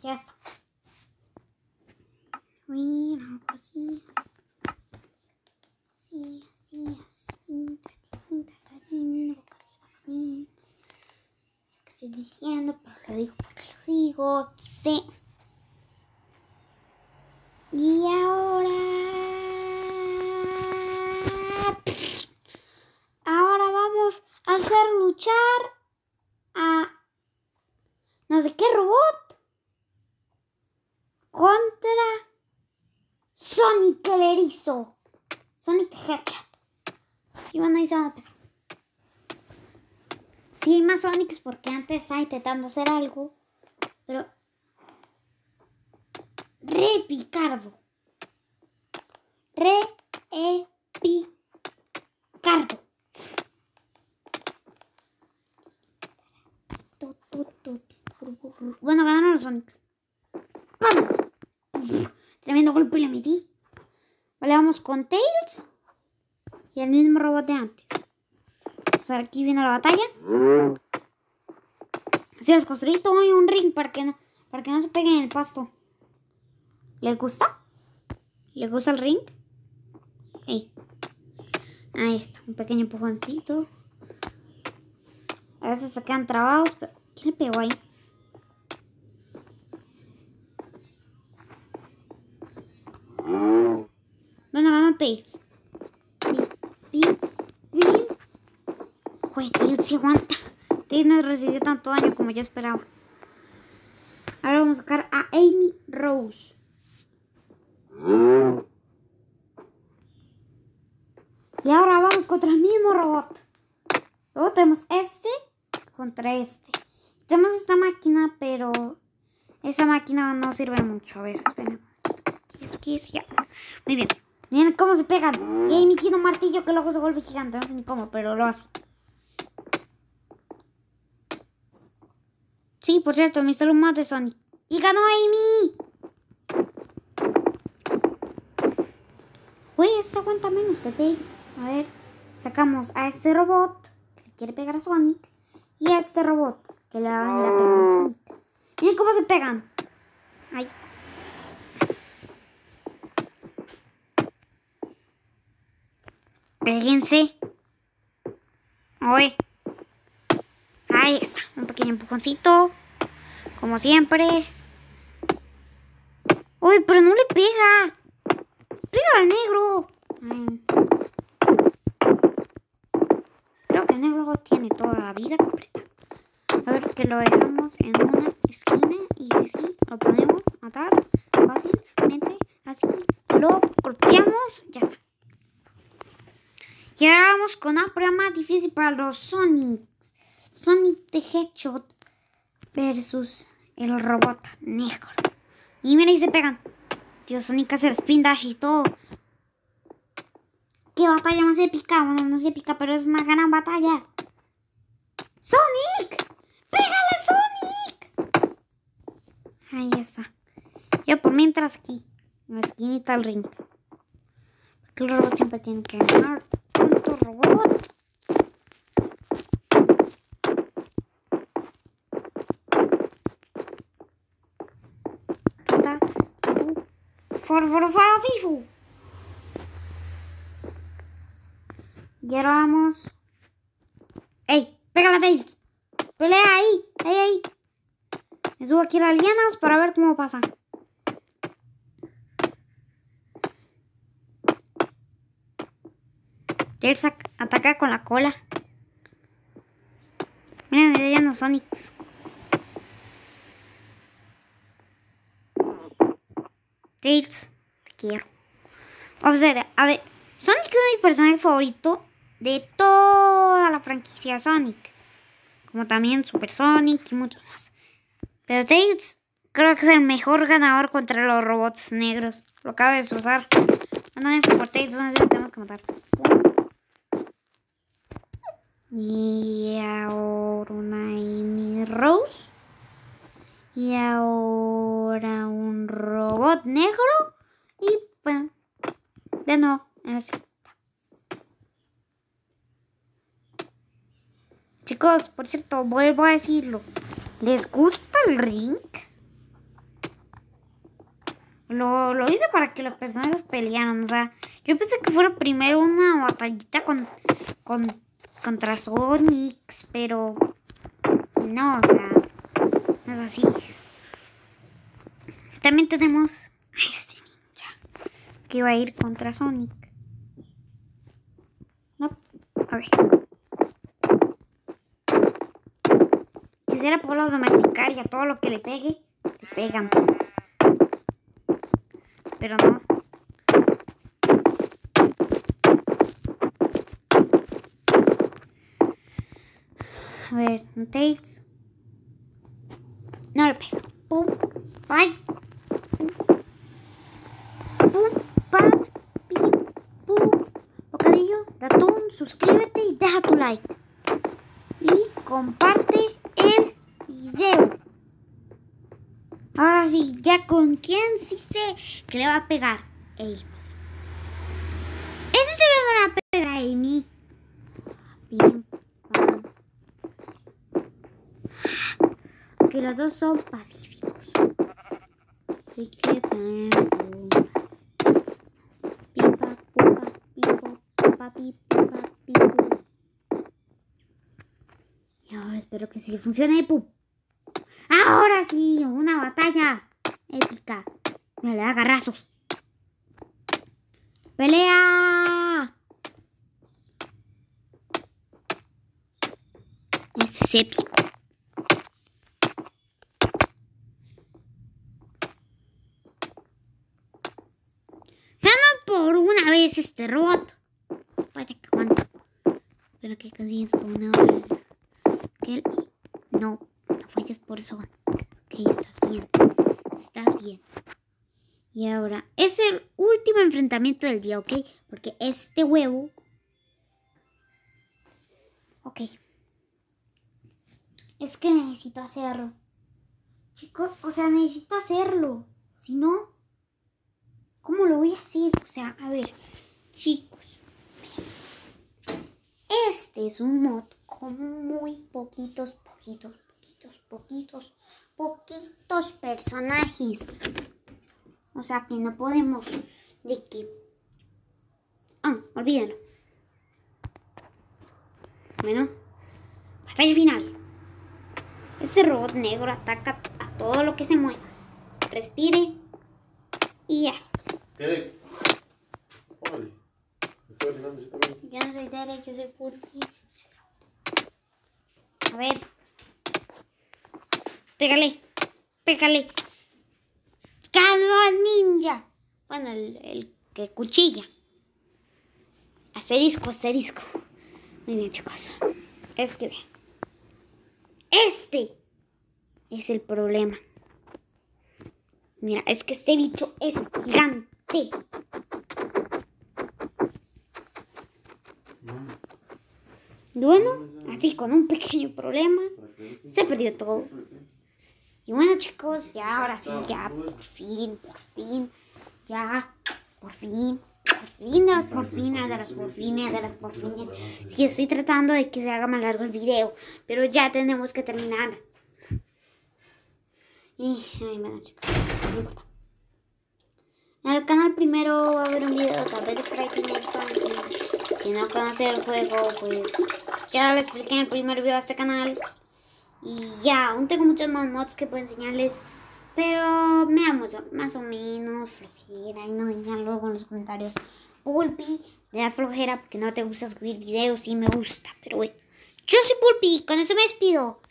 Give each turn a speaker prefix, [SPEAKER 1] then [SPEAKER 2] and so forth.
[SPEAKER 1] Ya está. Bueno, pues sí. Sí, así. ¿Qué estoy diciendo? Pero lo digo porque lo digo. Quise. Y ahora vamos a hacer luchar a no sé qué robot contra Sonic el erizo. Sonic the Hedgehog. Y bueno, ahí se van a pegar. Sí, hay más Sonics porque antes estaba intentando hacer algo. Pero re picardo. Picardo. Bueno, ganaron los Sonics. ¡Pam! Tremendo golpe le metí. Vale, vamos con Tails. Y el mismo robot de antes. O sea, aquí viene la batalla. Así les construí todo un ring para que no se peguen en el pasto. ¿Les gusta? ¿Les gusta el ring? Hey. Ahí está, un pequeño empujoncito. A veces se quedan trabados, pero ¿quién le pegó ahí? Bueno, ganó Tails. Güey, Tails se aguanta. Tails no recibió tanto daño como yo esperaba. Ahora vamos a sacar a Amy Rose. Y ahora vamos contra el mismo robot. Luego tenemos este contra este. Tenemos esta máquina, pero esa máquina no sirve mucho. A ver, esperen. ¿Qué es? Ya. Muy bien. Miren cómo se pegan. Y Amy tiene un martillo que luego se vuelve gigante. No sé ni cómo, pero lo hace. Sí, por cierto, me instaló un mod de Sonic. ¡Y ganó Amy! Uy, este aguanta menos que Tails. A ver, sacamos a este robot que le quiere pegar a Sonic. Y a este robot que le va a venir a pegar a Sonic. Miren cómo se pegan. Ay. Péguense. Oye. Ahí está. Un pequeño empujoncito. Como siempre. Uy, pero no le pega. Pega al negro. Creo que el negro tiene toda la vida completa. A ver, que lo dejamos en una esquina y así lo podemos matar fácilmente. Así lo golpeamos. Ya está. Y ahora vamos con una prueba más difícil para los Sonics. Sonic the Hedgehog versus el robot negro. Y mira, ahí se pegan. Tío, Sonic hace el spin dash y todo. ¿Qué batalla más épica? Bueno, no es épica, pero es una gran batalla. ¡Sonic! ¡Pégale, Sonic! Ahí está. Yo por mientras aquí, en la esquinita del ring. Porque el robot siempre tiene que ganar. ¡Tonto robot! ¡Fifu! Y ahora vamos. ¡Ey! ¡Pégale a Tails! ¡Pelea ahí! ¡Ey! Me subo aquí a las lianas para ver cómo pasa. Tails ataca con la cola. Miren, ya no Sonics. Tails, te quiero. Vamos a ver, Sonic es mi personaje favorito de toda la franquicia Sonic. Como también Super Sonic y muchos más. Pero Tails creo que es el mejor ganador contra los robots negros. Lo acaba de destrozar. No por Tails, no sé si lo tenemos que matar. Y ahora una Amy Rose. Y ahora un robot negro. Y bueno, de nuevo en la esquina. Chicos, por cierto, vuelvo a decirlo. ¿Les gusta el ring? Lo hice para que los personajes pelearan. O sea, yo pensé que fuera primero una batallita contra Sonic, pero no, o sea, no es así. También tenemos a este ninja que iba a ir contra Sonic. No, a ver. Quisiera poderlo domesticar y a todo lo que le pegue, le pegan. Pero no. A ver, un Tails. No le pega. Pum, bye. Pum, pam, pim, pum. Bocadillo de atún, suscríbete y deja tu like. Y comparte el video. Ahora sí, ya con quién sí sé que le va a pegar. Amy. Ese se le va a pegar a Amy. Pim, pam. Que los dos son pacíficos. Así que pipa, pupa, pipo, pupa, pipa, pipo. Y ahora espero que sí funcione. ¡Pum! Ahora sí, una batalla épica. Me le da garrazos. ¡Pelea! Esto es épico. Por una vez este robot. Vaya que aguanta. Espero que casi spawnado aquel. No falles por eso. Ok, estás bien. Estás bien. Y ahora es el último enfrentamiento del día, ¿ok? Porque este huevo. Ok. Es que necesito hacerlo. Chicos, o sea, necesito hacerlo. Si no, ¿cómo lo voy a hacer? O sea, a ver, chicos. Este es un mod con muy poquitos personajes. O sea, que no podemos de que... olvídalo. Bueno, batalla final. Este robot negro ataca a todo lo que se mueva. Respire y ya.
[SPEAKER 2] Derek. Órale. Estoy orinando, yo también.
[SPEAKER 1] Yo no soy Derek, yo soy Pulpi. A ver. Pégale. ¡Ganó al ninja! Bueno, el que cuchilla. Asterisco. Muy bien, chicos. Es que vean. Este es el problema. Mira, es que este bicho es gigante. Bueno, así con un pequeño problema se perdió todo. Y bueno, chicos, ya ahora sí, ya por fin, ya, por fin de las porfines. Sí, estoy tratando de que se haga más largo el video, pero ya tenemos que terminar. Y, bueno, chicos, no importa. En el canal primero va a haber un video, tal vez de Friday Night Funkin'. Si no conoce el juego, pues ya lo expliqué en el primer video de este canal. Y ya, aún tengo muchos más mods que puedo enseñarles. Pero me da mucho, más o menos flojera. Y no digan luego en los comentarios, Pulpi, te da flojera porque no te gusta subir videos. Sí me gusta, pero bueno. Yo soy Pulpi, con eso me despido.